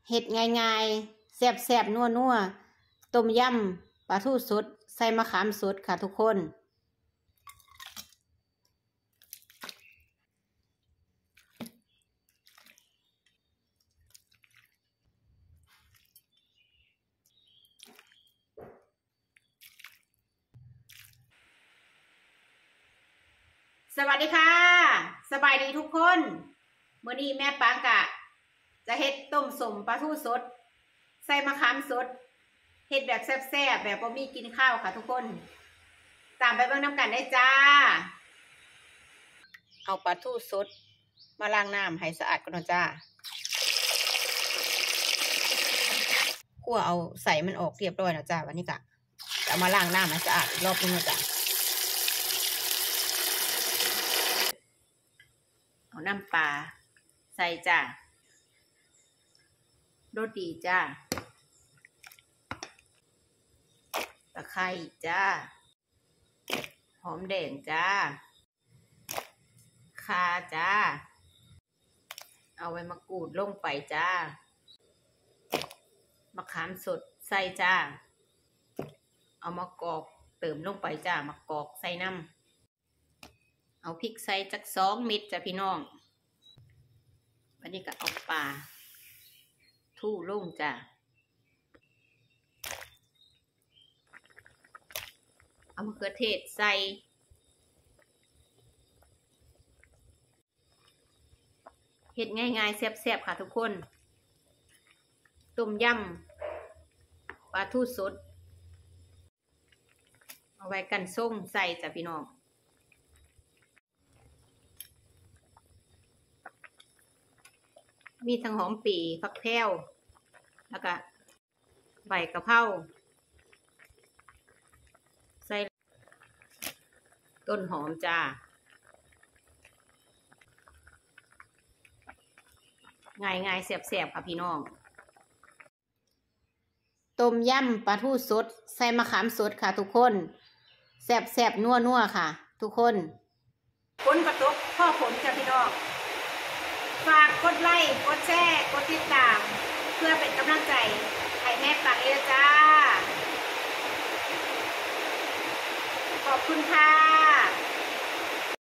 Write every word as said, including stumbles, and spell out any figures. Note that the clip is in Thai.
เฮ็ดง่ายๆแซ่บๆนัวๆต้มยำปลาทูสดใส่มะขามสดค่ะทุกคนสวัสดีค่ะสบายดีทุกคนมื้อนี้แม่ปางกะจะเฮ็ดต้มสมปลาทูสดใส่มะขามสดเฮ็ดแบบแซ่บๆแบบบ่มีกินข้าวค่ะทุกคนตามไปเบิ่งนำกันได้จ้าเอาปลาทูสดมาล้างน้ำให้สะอาดก่อนเนาะจ้าคั่วเอาใส่มันออกเรียบร้อยแล้วจ้าวันนี้กะจะเอามาล้างน้ำให้สะอาดอีกรอบนึงเนาะจ้าเอาน้ำปลาใส่จ้ารสดีจ้าตะไคร้จ้าหอมแดงจ้าข่าจ้าเอาไว้มะกรูดลงไปจ้ามะขามสดใส่จ้าเอามะกอกเติมลงไปจ้ามะกอกใส่น้ำเอาพริกใส่จักสองเม็ดจ้ะพี่น้องวันนี้ก็เอาปลาทู่ลงจ้าเอามะเขือเทศใส่เฮ็ดง่ายๆแซ่บๆค่ะทุกคนต้มยำปลาทูสดเอาไว้กันส้มใส่จ้ะพี่น้องมีทั้งหอมปีผักแพรวแล้วก็ใบกะเพราใส่ต้นหอมจ้าง่ายง่ายแซ่บๆค่ะพี่น้องต้มยำปลาทูสดใส่มะขามสดค่ะทุกคนแซ่บๆนัวๆค่ะทุกคนฝนกระตกพ่อฝนจ้ะพี่น้องฝากกดไลค์กดแชร์